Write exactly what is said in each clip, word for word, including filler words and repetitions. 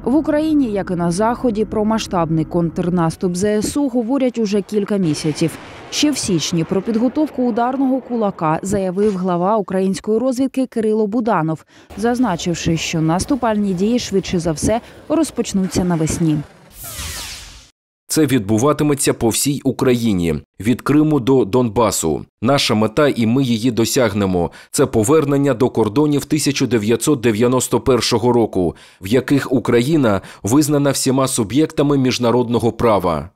В Україні, як і на Заході, про масштабний контрнаступ зе ес у говорять уже кілька місяців. Ще в січні про підготовку ударного кулака заявив глава української розвідки Кирило Буданов, зазначивши, що наступальні дії швидше за все розпочнуться навесні. Це відбуватиметься по всій Україні, від Криму до Донбасу. Наша мета, і ми її досягнемо – це повернення до кордонів тисяча дев'ятсот дев'яносто першого року, в яких Україна визнана всіма суб'єктами міжнародного права.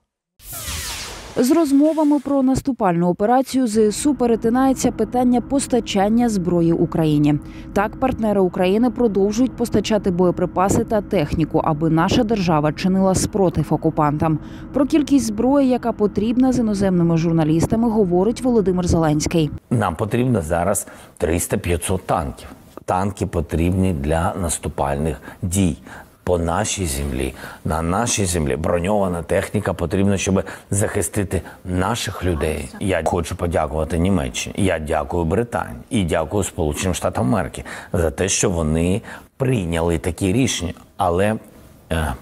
З розмовами про наступальну операцію зе ес у перетинається питання постачання зброї Україні. Так, партнери України продовжують постачати боєприпаси та техніку, аби наша держава чинила спротив окупантам. Про кількість зброї, яка потрібна з іноземними журналістами, говорить Володимир Зеленський. Нам потрібно зараз триста-п'ятсот танків. Танки потрібні для наступальних дій. По нашій землі, на нашій землі броньована техніка потрібна, щоб захистити наших людей. Я хочу подякувати Німеччині, я дякую Британії і дякую Сполученим Штатам Америки за те, що вони прийняли такі рішення. Але е, е,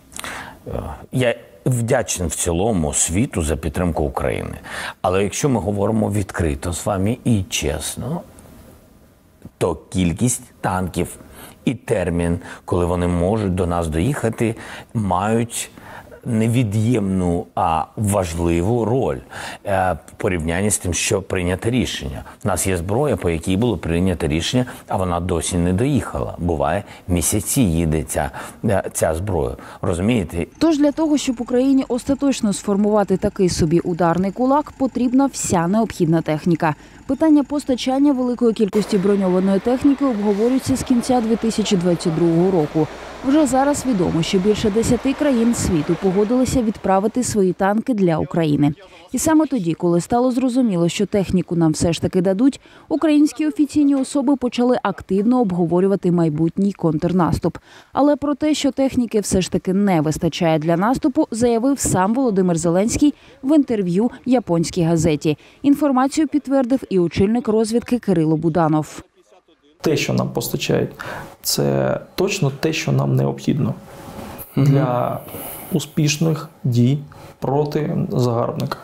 я вдячний в цілому світу за підтримку України. Але якщо ми говоримо відкрито з вами і чесно, то кількість танків і термін, коли вони можуть до нас доїхати, мають невід'ємну, а важливу роль в порівнянні з тим, що прийнято рішення. У нас є зброя, по якій було прийнято рішення, а вона досі не доїхала. Буває, місяці їде ця, ця зброя. Розумієте? Тож для того, щоб Україні остаточно сформувати такий собі ударний кулак, потрібна вся необхідна техніка. Питання постачання великої кількості броньованої техніки обговорюється з кінця дві тисячі двадцять другого року. Вже зараз відомо, що більше десяти країн світу погодилися відправити свої танки для України. І саме тоді, коли стало зрозуміло, що техніку нам все ж таки дадуть, українські офіційні особи почали активно обговорювати майбутній контрнаступ. Але про те, що техніки все ж таки не вистачає для наступу, заявив сам Володимир Зеленський в інтерв'ю японській газеті. Інформацію підтвердив і очільник розвідки Кирило Буданов. Те, що нам постачають, це точно те, що нам необхідно для успішних дій проти загарбника.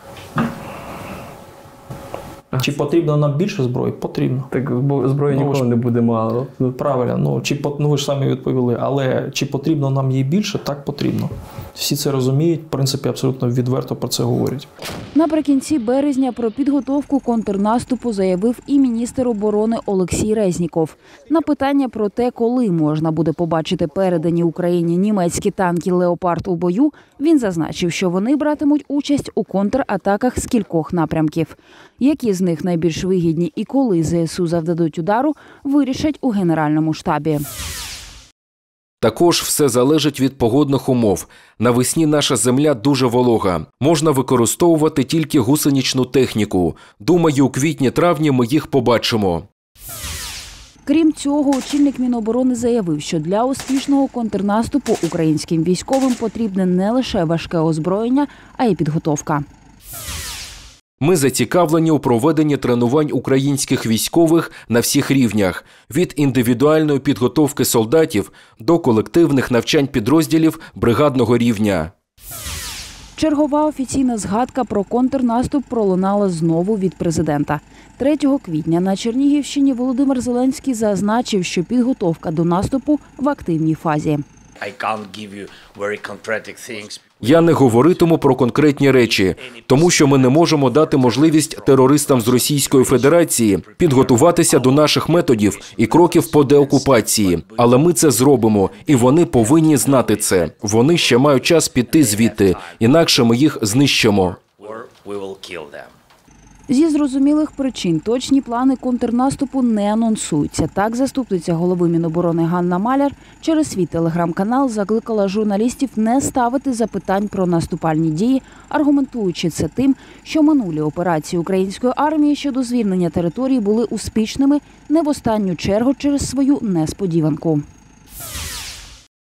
Чи потрібно нам більше зброї? Потрібно. Так зброї ну, ніколи не буде мало. Правильно. Ну, чи, ну, ви ж самі відповіли. Але чи потрібно нам її більше? Так, потрібно. Всі це розуміють, в принципі, абсолютно відверто про це говорять. Наприкінці березня про підготовку контрнаступу заявив і міністр оборони Олексій Резніков. На питання про те, коли можна буде побачити передані Україні німецькі танки «Леопард» у бою, він зазначив, що вони братимуть участь у контратаках з кількох напрямків. Які з них найбільш вигідні і коли зе ес у завдадуть удару, вирішать у Генеральному штабі. Також все залежить від погодних умов. Навесні наша земля дуже волога. Можна використовувати тільки гусеничну техніку. Думаю, у квітні-травні ми їх побачимо. Крім цього, очільник Міноборони заявив, що для успішного контрнаступу українським військовим потрібне не лише важке озброєння, а й підготовка. Ми зацікавлені у проведенні тренувань українських військових на всіх рівнях – від індивідуальної підготовки солдатів до колективних навчань підрозділів бригадного рівня. Чергова офіційна згадка про контрнаступ пролунала знову від президента. третього квітня на Чернігівщині Володимир Зеленський зазначив, що підготовка до наступу в активній фазі. Я не говоритиму про конкретні речі, тому що ми не можемо дати можливість терористам з Російської Федерації підготуватися до наших методів і кроків по деокупації. Але ми це зробимо, і вони повинні знати це. Вони ще мають час піти звідти, інакше ми їх знищимо. Зі зрозумілих причин точні плани контрнаступу не анонсуються. Так, заступниця голови Міноборони Ганна Маляр через свій телеграм-канал закликала журналістів не ставити запитань про наступальні дії, аргументуючи це тим, що минулі операції української армії щодо звільнення території були успішними не в останню чергу через свою несподіванку.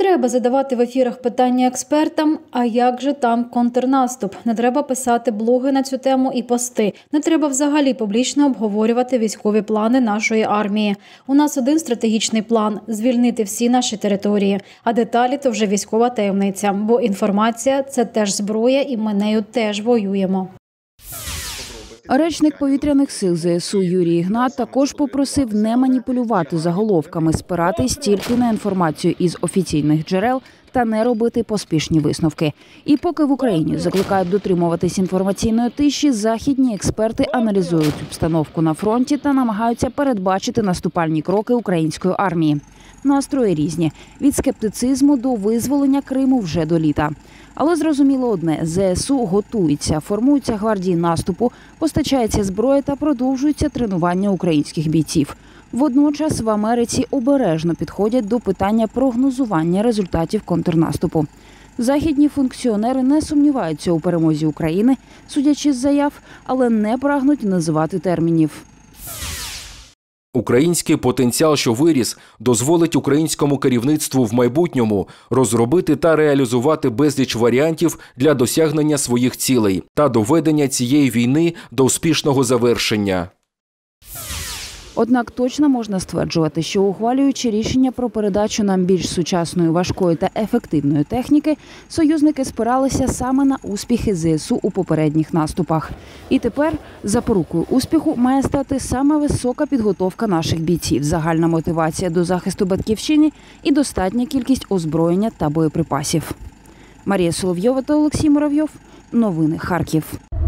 треба задавати в ефірах питання експертам, а як же там контрнаступ. Не треба писати блоги на цю тему і пости. Не треба взагалі публічно обговорювати військові плани нашої армії. У нас один стратегічний план – звільнити всі наші території. А деталі – то вже військова таємниця, бо інформація – це теж зброя і ми нею теж воюємо. Речник повітряних сил ЗСУ Юрій Ігнат також попросив не маніпулювати заголовками, спиратись тільки на інформацію із офіційних джерел та не робити поспішні висновки. І поки в Україні закликають дотримуватись інформаційної тиші, західні експерти аналізують обстановку на фронті та намагаються передбачити наступальні кроки української армії. Настрої різні – від скептицизму до визволення Криму вже до літа. Але зрозуміло одне – ЗСУ готується, формуються гвардії наступу, постачається зброя та продовжується тренування українських бійців. Водночас в Америці обережно підходять до питання прогнозування результатів контрнаступу. Західні функціонери не сумніваються у перемозі України, судячи з заяв, але не прагнуть називати термінів. Український потенціал, що виріс, дозволить українському керівництву в майбутньому розробити та реалізувати безліч варіантів для досягнення своїх цілей та доведення цієї війни до успішного завершення. Однак точно можна стверджувати, що ухвалюючи рішення про передачу нам більш сучасної, важкої та ефективної техніки, союзники спиралися саме на успіхи ЗСУ у попередніх наступах. І тепер запорукою успіху має стати саме висока підготовка наших бійців, загальна мотивація до захисту батьківщини і достатня кількість озброєння та боєприпасів. Марія Соловйова та Олексій Муравйов. Новини Харків.